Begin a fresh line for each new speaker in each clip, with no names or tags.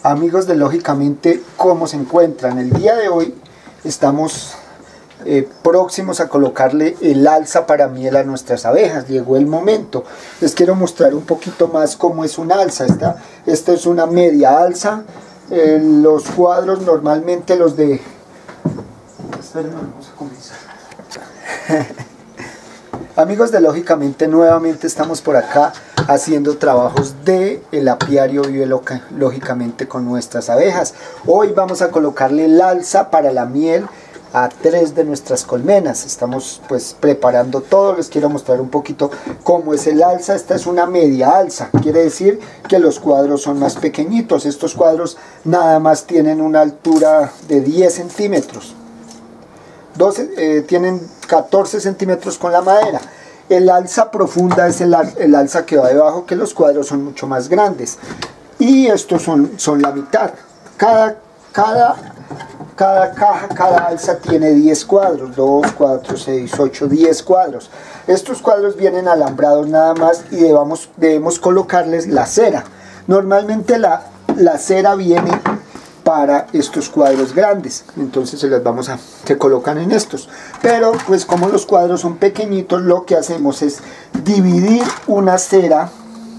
Amigos de Lógicamente, ¿cómo se encuentran? El día de hoy estamos próximos a colocarle el alza para miel a nuestras abejas. Llegó el momento. Les quiero mostrar un poquito más cómo es un alza. Esta es una media alza. Los cuadros normalmente los de... Esperen, vamos a comenzar. Amigos de Lógicamente, nuevamente estamos por acá haciendo trabajos de el apiario Vive Lógicamente con nuestras abejas. Hoy vamos a colocarle el alza para la miel a 3 de nuestras colmenas. Estamos pues preparando todo. Les quiero mostrar un poquito cómo es el alza. Esta es una media alza, quiere decir que los cuadros son más pequeñitos. Estos cuadros nada más tienen una altura de 10 centímetros. Tienen 14 centímetros con la madera. El alza profunda es el alza que va debajo, que los cuadros son mucho más grandes. Y estos son la mitad. Cada caja, cada alza tiene 10 cuadros. 2, 4, 6, 8, 10 cuadros. Estos cuadros vienen alambrados nada más y debemos colocarles la cera. Normalmente la cera viene para estos cuadros grandes, entonces se colocan en estos, pero pues como los cuadros son pequeñitos, lo que hacemos es dividir una cera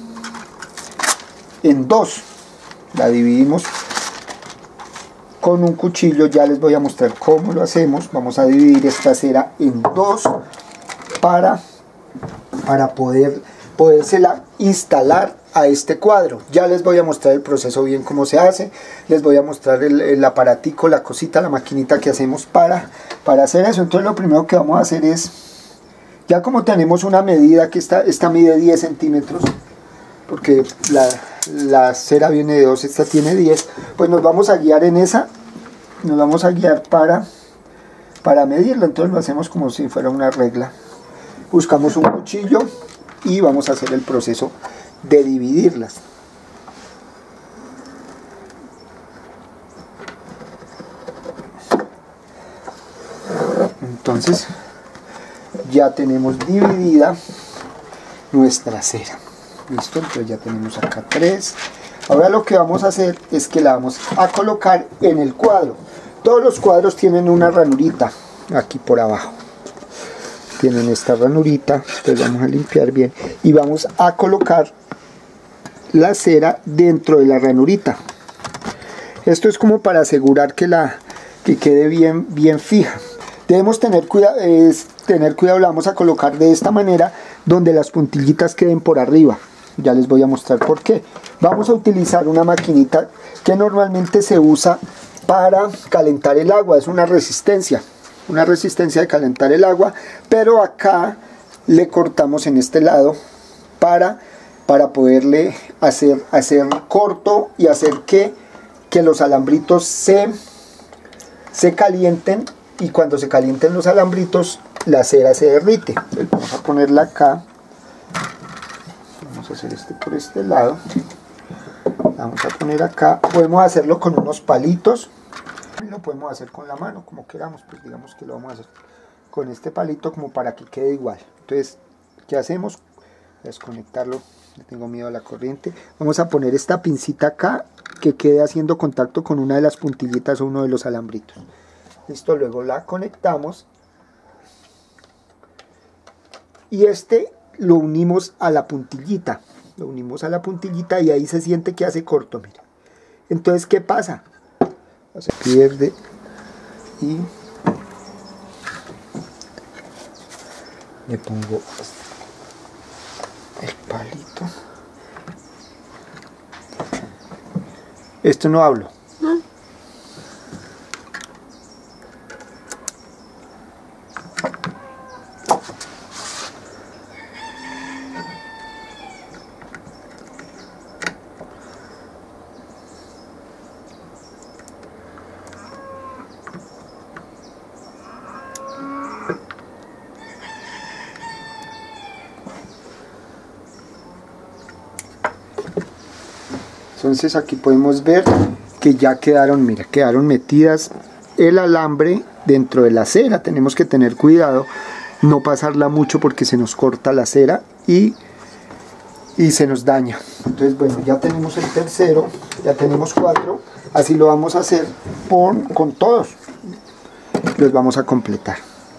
en dos. La dividimos con un cuchillo. Ya les voy a mostrar cómo lo hacemos. Vamos a dividir esta cera en dos para podérsela instalar a este cuadro. Ya les voy a mostrar el proceso bien cómo se hace. Les voy a mostrar el aparatico, la cosita, la maquinita que hacemos para hacer eso. Entonces lo primero que vamos a hacer es, ya como tenemos una medida que esta mide 10 centímetros, porque la cera viene de 2, esta tiene 10, pues nos vamos a guiar en esa, nos vamos a guiar para medirla. Entonces lo hacemos como si fuera una regla. Buscamos un cuchillo y vamos a hacer el proceso de dividirlas. Entonces ya tenemos dividida nuestra cera. Listo, entonces ya tenemos acá 3. Ahora lo que vamos a hacer es que la vamos a colocar en el cuadro. Todos los cuadros tienen una ranurita aquí por abajo. Tienen esta ranurita, entonces vamos a limpiar bien y vamos a colocar la cera dentro de la ranurita. Esto es como para asegurar que quede bien fija. Debemos tener cuidado, la vamos a colocar de esta manera, donde las puntillitas queden por arriba. Ya les voy a mostrar por qué. Vamos a utilizar una maquinita que normalmente se usa para calentar el agua. Es una resistencia de calentar el agua, pero acá le cortamos en este lado para poderle hacer corto y hacer que los alambritos se calienten, y cuando se calienten los alambritos la cera se derrite. Entonces vamos a ponerla acá, vamos a hacer por este lado, vamos a poner acá. Podemos hacerlo con unos palitos, lo podemos hacer con la mano, como queramos. Pues digamos que lo vamos a hacer con este palito como para que quede igual. Entonces, ¿qué hacemos? Desconectarlo, le tengo miedo a la corriente. Vamos a poner esta pincita acá, que quede haciendo contacto con una de las puntillitas o uno de los alambritos. Listo, luego la conectamos y lo unimos a la puntillita. Lo unimos a la puntillita y ahí se siente que hace corto, mire. Entonces, ¿qué pasa? Se pierde y le pongo el palito. Esto no hablo. Entonces aquí podemos ver que ya quedaron metidas el alambre dentro de la cera. Tenemos que tener cuidado, no pasarla mucho porque se nos corta la cera y y se nos daña. Entonces bueno, ya tenemos el tercero, ya tenemos 4, así lo vamos a hacer con todos, los vamos a completar.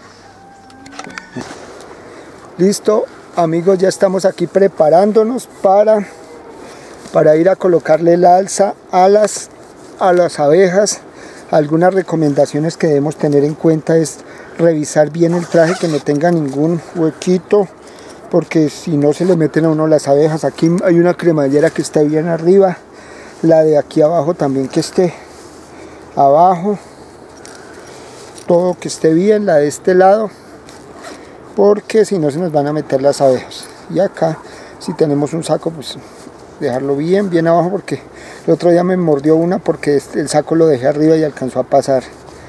Listo amigos, ya estamos aquí preparándonos para ir a colocarle el alza a las abejas. Algunas recomendaciones que debemos tener en cuenta es revisar bien el traje, que no tenga ningún huequito, porque si no se le meten a uno las abejas. Aquí hay una cremallera que está bien arriba, la de aquí abajo también que esté abajo, todo que esté bien, la de este lado, porque si no se nos van a meter las abejas. Y acá si tenemos un saco, pues dejarlo bien abajo, porque el otro día me mordió una porque el saco lo dejé arriba y alcanzó a pasar.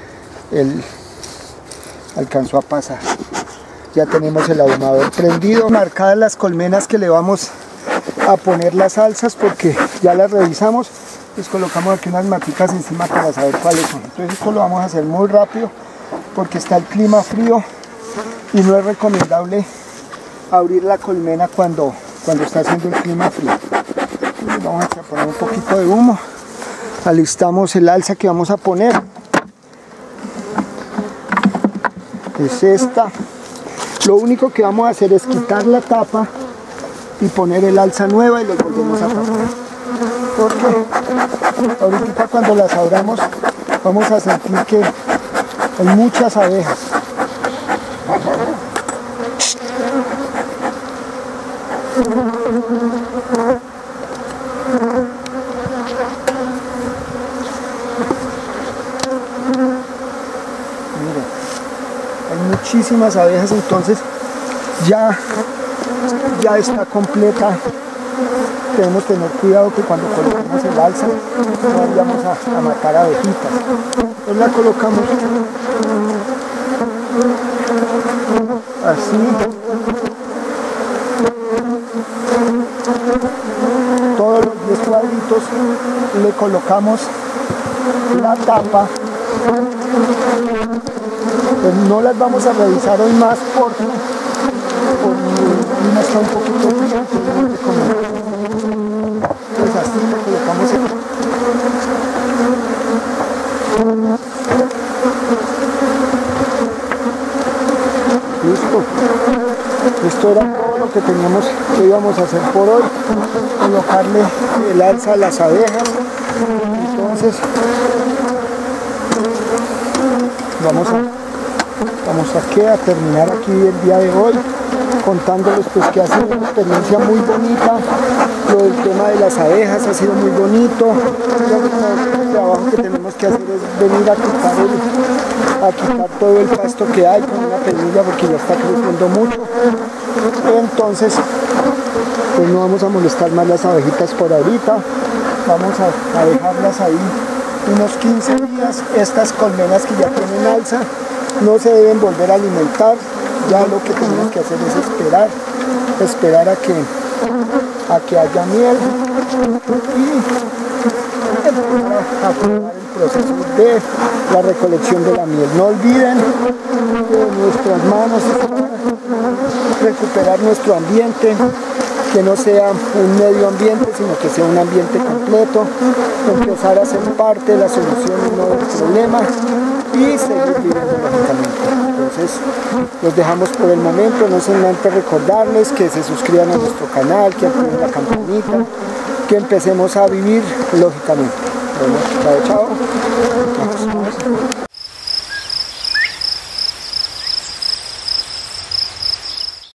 Ya tenemos el ahumador prendido, marcadas las colmenas que le vamos a poner las alzas, porque ya las revisamos. Les colocamos aquí unas maticas encima para saber cuáles son. Entonces esto lo vamos a hacer muy rápido porque está el clima frío y no es recomendable abrir la colmena cuando está haciendo el clima frío. Entonces vamos a poner un poquito de humo. Alistamos el alza que vamos a poner. Es esta. Lo único que vamos a hacer es quitar la tapa y poner el alza nueva y lo volvemos a tapar. Porque ahorita cuando las abramos vamos a sentir que hay muchas abejas. Muchísimas abejas, entonces ya está completa. Debemos tener cuidado que cuando coloquemos el alza no vayamos a matar abejitas. Entonces la colocamos así, todos los 10 cuadritos, le colocamos la tapa. Pues no las vamos a revisar hoy más porque no está un poquito frío, pues así le colocamos listo. Esto era todo lo que íbamos a hacer por hoy, colocarle el alza a las abejas. Entonces vamos a terminar aquí el día de hoy contándoles pues que ha sido una experiencia muy bonita. Lo del tema de las abejas ha sido muy bonito. El trabajo que tenemos que hacer es venir a quitar todo el pasto que hay con una penilla, porque ya está creciendo mucho. Entonces pues no vamos a molestar más las abejitas por ahorita. Vamos a dejarlas ahí unos 15 días. Estas colmenas que ya tienen alza no se deben volver a alimentar. Ya lo que tenemos que hacer es esperar a que haya miel y empezar a probar el proceso de la recolección de la miel. No olviden que nuestras manos recuperar nuestro ambiente, que no sea un medio ambiente, sino que sea un ambiente completo, empezar a ser parte de la solución y no del problema, y seguir viviendo lógicamente. Entonces los dejamos por el momento, no sin antes recordarles que se suscriban a nuestro canal, que activen la campanita, que empecemos a vivir lógicamente. Bueno, chao, chao. Vamos.